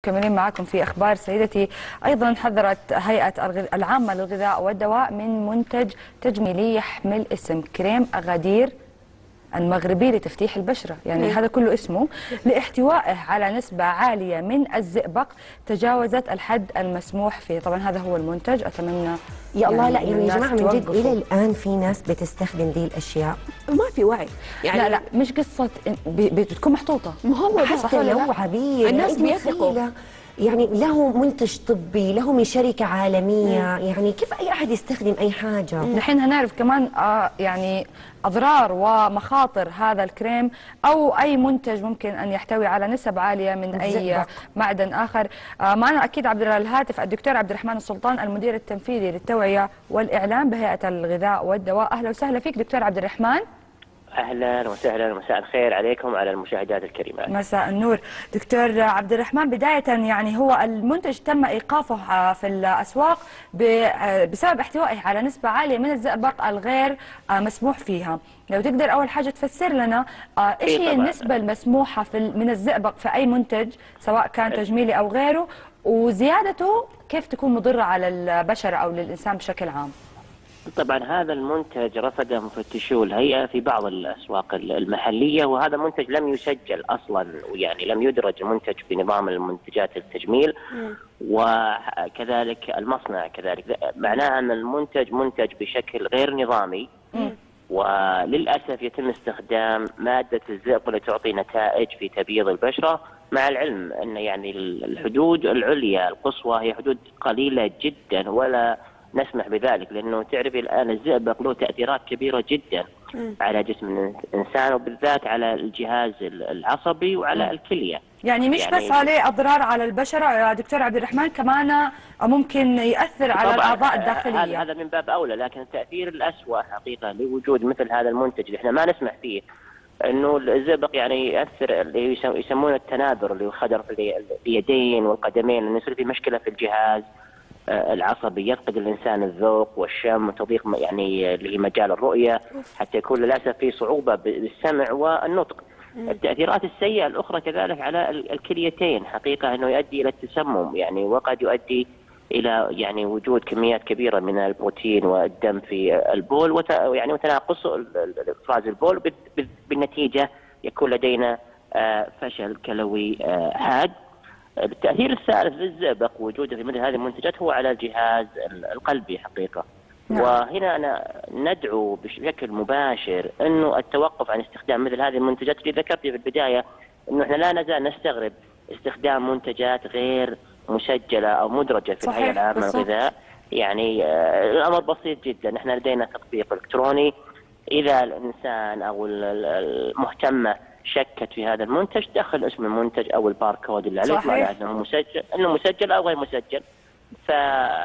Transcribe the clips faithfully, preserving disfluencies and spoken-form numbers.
مكملين معكم في أخبار سيدتي. أيضا حذرت هيئة العامة للغذاء والدواء من منتج تجميلي يحمل اسم كريم أغادير المغربي لتفتيح البشرة، يعني هذا كله اسمه، لاحتوائه على نسبة عالية من الزئبق تجاوزت الحد المسموح فيه. طبعا هذا هو المنتج. أتمنى يا الله يعني لا يعني يا جماعة من جد توقفوا. إلى الآن في ناس بتستخدم دي الأشياء ما في وعي يعني لا لا مش قصة بتكون محطوطة، ما هو حتى لو عبير الناس بيثقوا، يعني له منتج طبي، له من شركة عالمية، مم. يعني كيف أي أحد يستخدم أي حاجة؟ نحن هنعرف كمان آه يعني أضرار ومخاطر هذا الكريم أو أي منتج ممكن أن يحتوي على نسب عالية من أي معدن آخر. آه معنا أكيد عبر الهاتف الدكتور عبد الرحمن السلطان، المدير التنفيذي للتوعية والإعلام بهيئة الغذاء والدواء. أهلا وسهلا فيك دكتور عبد الرحمن. اهلا وسهلا، مساء الخير عليكم وعلى المشاهدات الكريمات. مساء النور دكتور عبد الرحمن. بداية يعني هو المنتج تم ايقافه في الاسواق بسبب احتوائه على نسبة عالية من الزئبق الغير مسموح فيها. لو تقدر اول حاجة تفسر لنا ايش هي النسبة المسموحة في من الزئبق في اي منتج سواء كان تجميلي او غيره، وزيادته كيف تكون مضرة على البشرة او للانسان بشكل عام؟ طبعا هذا المنتج رصده مفتشو الهيئة في بعض الأسواق المحلية، وهذا منتج لم يسجل أصلا، ويعني لم يدرج المنتج في نظام المنتجات التجميل، وكذلك المصنع كذلك. معناها أن المنتج منتج بشكل غير نظامي، وللأسف يتم استخدام مادة الزئبق لتعطي نتائج في تبييض البشرة، مع العلم أن يعني الحدود العليا القصوى هي حدود قليلة جدا ولا نسمح بذلك، لأنه تعرفي الآن الزئبق له تأثيرات كبيرة جدا م. على جسم الإنسان، وبالذات على الجهاز العصبي وعلى م. الكلية. يعني مش يعني بس عليه أضرار على البشرة يا دكتور عبد الرحمن، كمان ممكن يأثر على الأعضاء الداخلية. هذا من باب أولى، لكن التأثير الأسوأ حقيقة لوجود مثل هذا المنتج اللي احنا ما نسمح فيه، انه الزئبق يعني ياثر، اللي يسمونه التناثر، اللي هو خدر في اليدين والقدمين، انه يصير في مشكلة في الجهاز العصبي، يفقد الانسان الذوق والشم وتضيق يعني اللي هي مجال الرؤيه، حتى يكون للاسف في صعوبه بالسمع والنطق. التاثيرات السيئه الاخرى كذلك على الكليتين، حقيقه انه يؤدي الى التسمم، يعني وقد يؤدي الى يعني وجود كميات كبيره من البروتين والدم في البول، وت يعني وتناقص افراز البول، بالنتيجه يكون لدينا فشل كلوي حاد. بالتأثير الثالث للزئبق وجوده في مثل هذه المنتجات هو على الجهاز القلبي حقيقة. نعم. وهنا أنا ندعو بشكل مباشر أنه التوقف عن استخدام مثل هذه المنتجات اللي ذكرت في البداية، أنه احنا لا نزال نستغرب استخدام منتجات غير مسجلة أو مدرجة في الهيئة العامة للغذاء. يعني آه الأمر بسيط جدا، احنا لدينا تطبيق إلكتروني، إذا الإنسان أو المهتمة شكت في هذا المنتج دخل اسم المنتج او الباركود اللي عليه معناه انه مسجل انه مسجل او غير مسجل. ف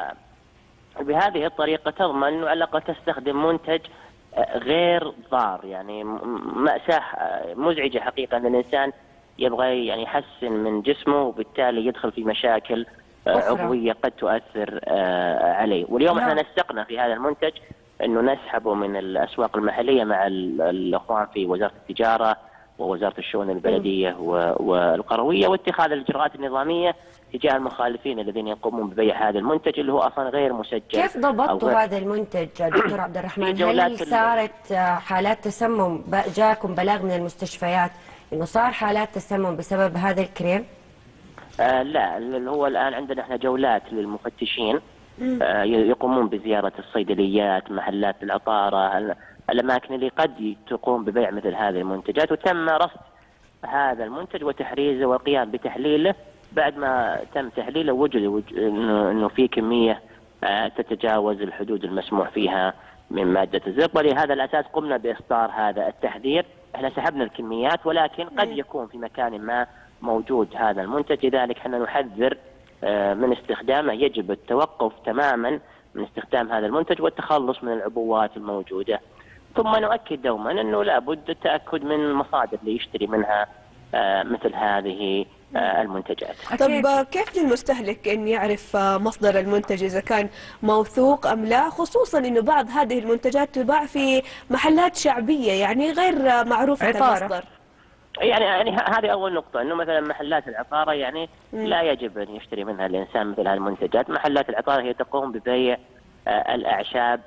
بهذه الطريقه تضمن انه على الاقل تستخدم منتج غير ضار. يعني مأساة مزعجه حقيقه ان الانسان يبغى يعني يحسن من جسمه وبالتالي يدخل في مشاكل عضويه قد تؤثر عليه. واليوم احنا نسقنا في هذا المنتج انه نسحبه من الاسواق المحليه مع الاخوان في وزاره التجاره ووزارة الشؤون البلدية والقروية، واتخاذ الإجراءات النظامية تجاه المخالفين الذين يقومون ببيع هذا المنتج اللي هو أصلا غير مسجل. كيف ضبطوا هذا المنتج دكتور عبد الرحمن؟ هل صارت حالات تسمم؟ جاكم بلاغ من المستشفيات إنه صار حالات تسمم بسبب هذا الكريم؟ آه لا، اللي هو الآن عندنا احنا جولات للمفتشين آه يقومون بزيارة الصيدليات، محلات العطارة، الأماكن اللي قد تقوم ببيع مثل هذه المنتجات، وتم رصد هذا المنتج وتحريزه والقيام بتحليله. بعد ما تم تحليله وجد أنه في كمية تتجاوز الحدود المسموح فيها من مادة الزئبق، ولهذا الأساس قمنا بإصدار هذا التحذير. احنا سحبنا الكميات، ولكن قد يكون في مكان ما موجود هذا المنتج، لذلك احنا نحذر من استخدامه. يجب التوقف تماما من استخدام هذا المنتج والتخلص من العبوات الموجودة. ثم نؤكد دوما أنه لابد التأكد من المصادر اللي يشتري منها آه مثل هذه آه المنتجات. طب كيف للمستهلك أن يعرف مصدر المنتج إذا كان موثوق أم لا، خصوصا أنه بعض هذه المنتجات تباع في محلات شعبية يعني غير معروفة المصدر؟ يعني يعني هذه اول نقطه، انه مثلا محلات العطاره يعني لا يجب ان يشتري منها الانسان مثل هذه المنتجات. محلات العطاره هي تقوم ببيع الاعشاب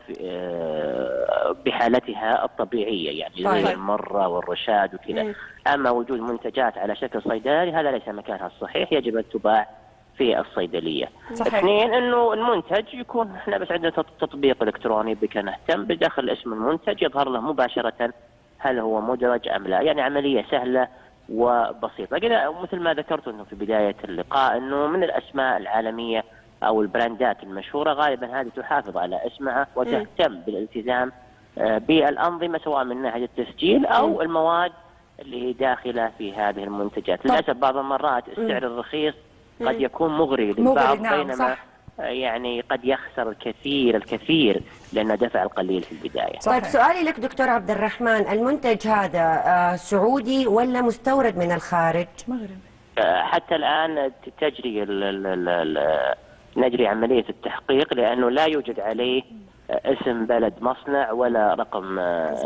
بحالتها الطبيعيه، يعني زي المره والرشاد وكذا. اما وجود منتجات على شكل صيدلي هذا ليس مكانها الصحيح، يجب ان تباع في الصيدليه. صحيح. اثنين، انه المنتج يكون احنا بس عندنا تطبيق الكتروني بك نهتم بدخل اسم المنتج يظهر له مباشره هل هو مدرج ام لا، يعني عمليه سهله وبسيطه. مثل ما ذكرت انه في بدايه اللقاء انه من الاسماء العالميه او البراندات المشهوره غالبا هذه تحافظ على اسمها وتهتم بالالتزام بالانظمه سواء من ناحيه التسجيل او المواد اللي داخله في هذه المنتجات. للاسف بعض المرات السعر الرخيص قد يكون مغري للبعض، نعم بينما صح. يعني قد يخسر الكثير الكثير لأنه دفع القليل في البداية. طيب سؤالي لك دكتور عبد الرحمن، المنتج هذا سعودي ولا مستورد من الخارج؟ مغربي. حتى الآن تجري ال ال ال نجري عملية التحقيق، لأنه لا يوجد عليه اسم بلد مصنع ولا رقم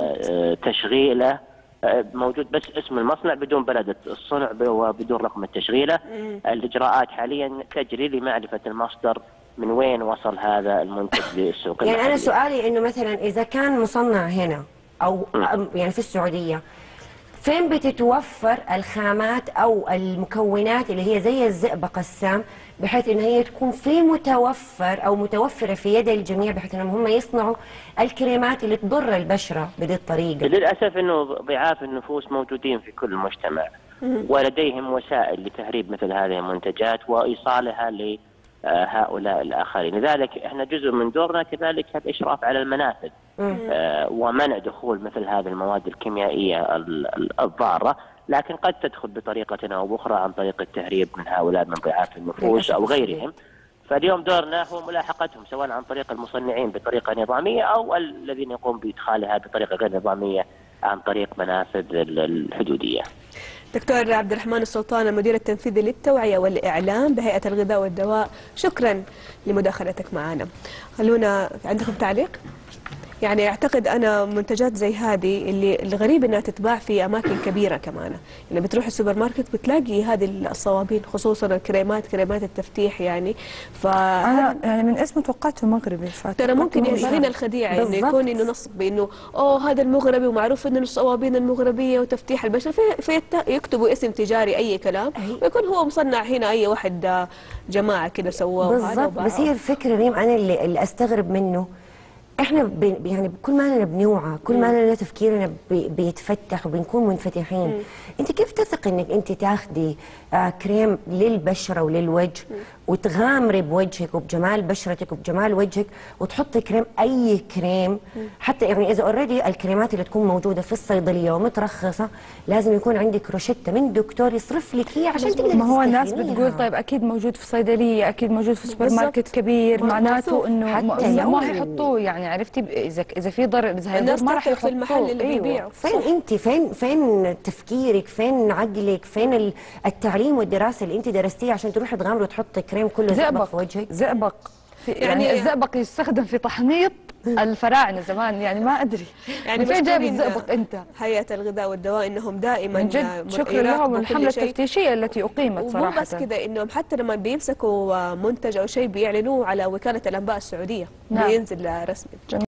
تشغيله، موجود بس اسم المصنع بدون بلد الصنع وبدون رقم التشغيله. الإجراءات حاليا تجري لمعرفة المصدر من وين وصل هذا المنتج للسوق يعني المحلية. أنا سؤالي إنه مثلا إذا كان مصنع هنا أو يعني في السعودية، فين بتتوفر الخامات أو المكونات اللي هي زي الزئبق السام بحيث إن هي تكون في متوفر أو متوفرة في يد الجميع بحيث إنهم هم يصنعوا الكريمات اللي تضر البشرة بهذه الطريقة؟ للأسف إنه ضعاف النفوس موجودين في كل المجتمع ولديهم وسائل لتهريب مثل هذه المنتجات وإيصالها لهؤلاء الآخرين. لذلك إحنا جزء من دورنا كذلك الإشراف على المنافذ آه ومنع دخول مثل هذه المواد الكيميائية الضارة، لكن قد تدخل بطريقة أو بأخرى عن طريق التهريب من هؤلاء من ضعاف النفوس أو غيرهم. فاليوم دورنا هو ملاحقتهم سواء عن طريق المصنعين بطريقة نظامية أو الذين يقوم بإدخالها بطريقة غير نظامية عن طريق منافذ الحدودية. دكتور عبد الرحمن السلطان، المدير التنفيذي للتوعية والإعلام بهيئة الغذاء والدواء، شكرا لمداخلتك معنا. خلونا، عندكم تعليق؟ يعني اعتقد انا منتجات زي هذه اللي الغريب انها تتباع في اماكن كبيره كمان، يعني بتروح السوبر ماركت بتلاقي هذه الصوابين، خصوصا الكريمات كريمات التفتيح يعني. ف انا يعني من اسمه توقعته مغربي، ترى ممكن يعني هنا الخديعه انه يكون انه نصب بانه اوه هذا المغربي ومعروف انه الصوابين المغربيه وتفتيح البشره، في يكتبوا اسم تجاري اي كلام ويكون هو مصنع هنا اي واحد جماعه كده سووه. بالضبط. بس هي الفكره ريم انا اللي, اللي استغرب منه، احنا يعني كل ما لنا بنوعى، كل ما لنا تفكيرنا بي بيتفتح وبنكون منفتحين. مم. انت كيف تثق انك انت تاخدي آه كريم للبشره وللوجه وتغامري بوجهك وبجمال بشرتك وبجمال وجهك وتحطي كريم اي كريم؟ مم. حتى يعني اذا اوريدي الكريمات اللي تكون موجوده في الصيدليه ومترخصه لازم يكون عندك روشته من دكتور يصرف لك هي عشان تقدري. ما هو الناس بتقول طيب اكيد موجود في صيدليه، اكيد موجود في سوبر ماركت كبير، معناته انه ما هيحطوه. يعني عرفتي اذا اذا في ضرر اذا هيضر ما راح يحطوه في المحل اللي أيوة. بيبيعه. فين انت؟ فين فين تفكيرك؟ فين عقلك؟ فين التعليم والدراسه اللي انت درستيها عشان تروحي تغامري وتحطي كريم كله زئبق في وجهك؟ زئبق في يعني, يعني الزئبق يستخدم في تحنيط الفراعنه زمان، يعني ما ادري يعني فين جايب الزئبق انت؟ هيئه الغذاء والدواء انهم دائما من جد شكرا لهم الحمله التفتيشيه التي اقيمت صراحه. ومو بس كذا، انهم حتى لما بيمسكوا منتج او شيء بيعلنوه على وكاله الانباء السعوديه. نعم. بينزل رسمي.